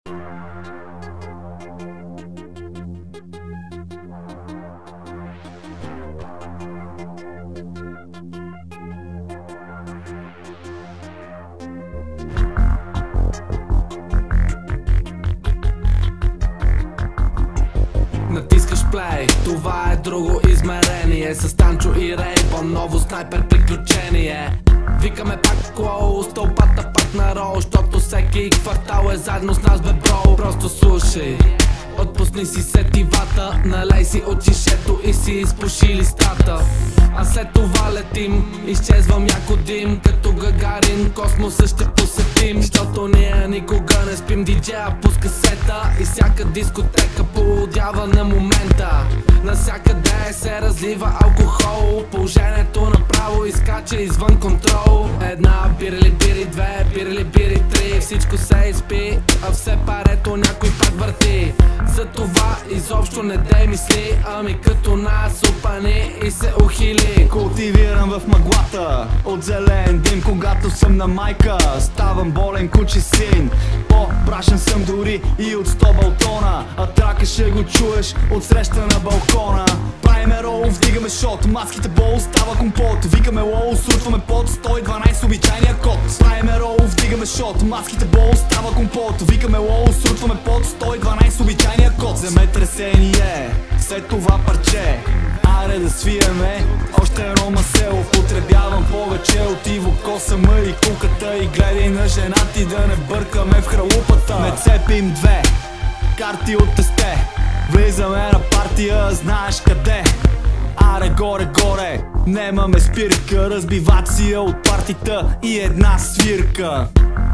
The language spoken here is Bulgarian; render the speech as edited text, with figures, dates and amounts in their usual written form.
Натискаш плей, това е друго измерение. С Станчо и Рейбо, ново снайпер приключение. Викаме пак клоу, стълбата пак на рол, защото всеки квартал е заедно с нас, бе бро. Просто слушай, отпусни си сетивата, налей си от шишето и си изпуши листата. А след това летим, изчезвам яко дим, като Гагарин космоса ще посетим. Защото ние никога не спим, диджея пуска сета и всяка дискотека полудява на момента. Навсякъде се разлива алкохол, положението направо изкача извън контрол. Една бирили бири, две бирили бири, три, всичко се изпи, а все парето някой пак върти. Затова изобщо не дей мисли, ами като нас опъни и се ухили. Култивирам в мъглата от зелен дим, когато съм на майка ставам болен кучи син. По-брашен съм дори и от 100 балтона, а трака ще го чуеш от среща на балкона. Правиме рол, вдигаме шот, маските бол, става компот. Викаме лоу, срутваме под 112 обичайния код. Правиме рол, вдигаме шот, маските бол, става компот. Викаме лоу, срутваме под 112 обичайния код. Вземе тресение, след това парче, аре да свиеме още едно масело. Потребявам повече от Иво Косама и куката, и гледай на жена ти да не бъркаме в хралупата. Не цепим две карти от тесте, влизаме на партия, знаеш къде. Аре горе, немаме спирка, разбивация от партита и една свирка.